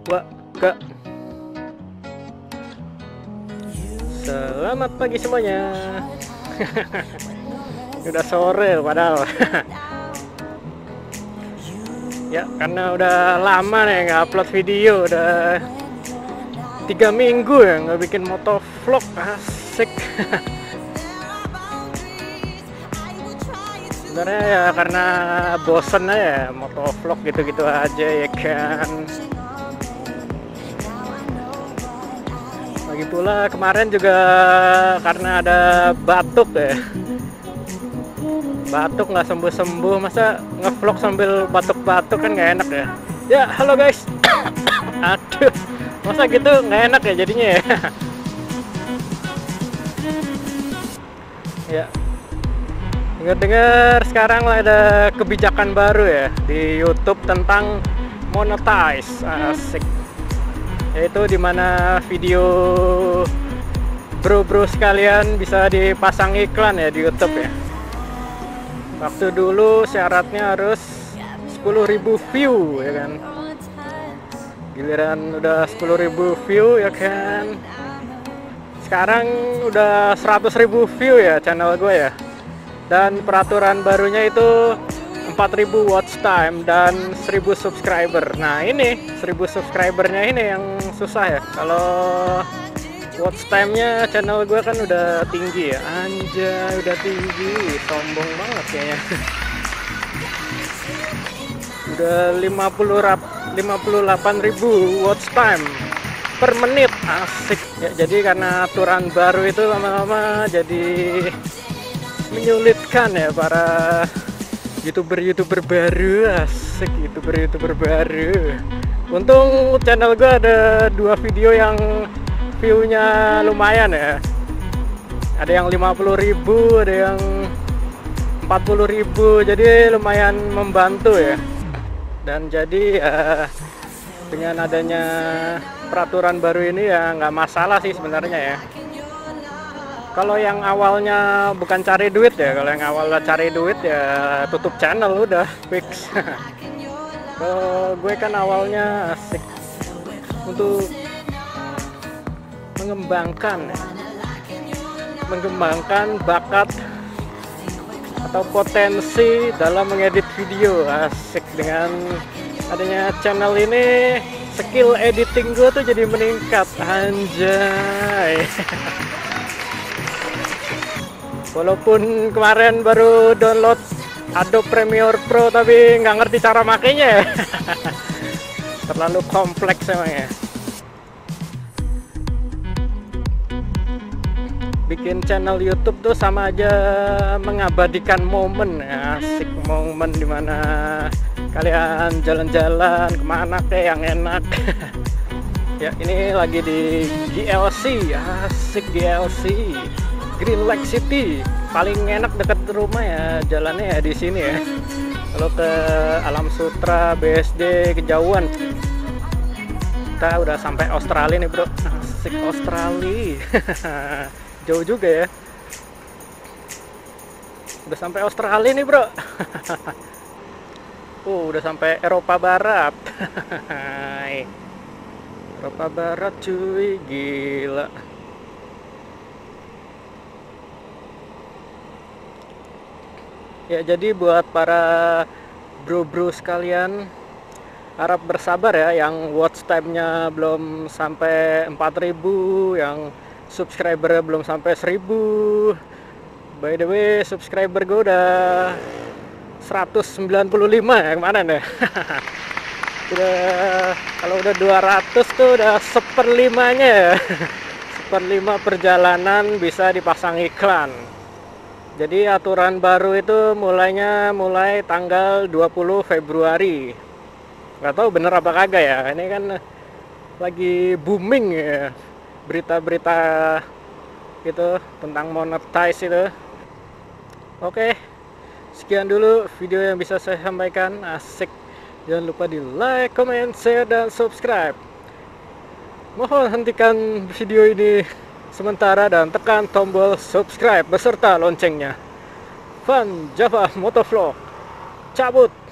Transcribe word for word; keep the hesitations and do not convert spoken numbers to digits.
Wah, ke Selamat pagi semuanya. Udah sore padahal. Ya, karena udah lama nih nggak upload video, udah tiga minggu ya nggak bikin motovlog. Asik. Sebenarnya ya karena bosen aja motovlog gitu-gitu aja ya kan. Lagi pula kemarin juga karena ada batuk ya, batuk nggak sembuh-sembuh, masa ngevlog sambil batuk-batuk kan nggak enak ya. Ya halo guys. Aduh, masa gitu nggak enak ya jadinya ya. Ya, dengar-dengar sekarang lah ada kebijakan baru ya di YouTube tentang monetize. Asik. Yaitu dimana video bro-bro sekalian bisa dipasang iklan ya di YouTube ya. Waktu dulu syaratnya harus sepuluh ribu view ya kan. Giliran udah sepuluh ribu view ya kan, sekarang udah seratus ribu view ya channel gue ya. Dan peraturan barunya itu empat ribu watch time dan seribu subscriber. Nah ini seribu subscribernya ini yang susah ya. Kalau watch time-nya channel gue kan udah tinggi ya. Anjay, udah tinggi, sombong banget kayaknya. Udah lima puluh delapan ribu watch time per menit. Asik ya. Jadi karena aturan baru itu lama-lama jadi menyulitkan ya para youtuber-youtuber baru. Asik, youtuber-youtuber baru. Untung channel gue ada dua video yang view-nya lumayan ya. Ada yang lima puluh ribu, ada yang empat puluh ribu. Jadi lumayan membantu ya. Dan jadi uh, dengan adanya peraturan baru ini ya nggak masalah sih sebenarnya ya. Kalau yang awalnya bukan cari duit ya, kalau yang awalnya cari duit ya tutup channel udah fix. Kalau gue kan awalnya asik untuk mengembangkan, mengembangkan bakat atau potensi dalam mengedit video. Asik, dengan adanya channel ini skill editing gue tuh jadi meningkat. Anjay. Walaupun kemarin baru download Adobe Premiere Pro tapi nggak ngerti cara makainya ya. Terlalu kompleks emangnya. Bikin channel YouTube tuh sama aja mengabadikan momen ya. Asik, momen dimana kalian jalan-jalan kemana kayak yang enak. Ya ini lagi di G L C. Asik, G L C Green Lake City, paling enak deket rumah ya jalannya ya di sini ya. Kalau ke Alam Sutra, B S D kejauhan. Kita udah sampai Australia nih bro. Asik, Australia. Jauh juga ya. Udah sampai Australia nih bro. Uh, udah sampai Eropa Barat. Eropa Barat cuy, gila. Ya jadi buat para bro-bro sekalian, harap bersabar ya yang watch time-nya belum sampai empat ribu, yang subscriber belum sampai seribu. By the way, subscriber gue udah seratus sembilan puluh lima ya kemarin ya. Udah, kalau udah dua ratus tuh udah seperlimanya ya. Seperlima perjalanan bisa dipasang iklan. Jadi aturan baru itu mulainya mulai tanggal dua puluh Februari. Nggak tahu bener apa kagak ya. Ini kan lagi booming ya berita-berita gitu tentang monetize itu. Oke, sekian dulu video yang bisa saya sampaikan. Asik. Jangan lupa di like, comment, share, dan subscribe. Mohon hentikan video ini sementara dan tekan tombol subscribe beserta loncengnya. Fun Java Motovlog cabut.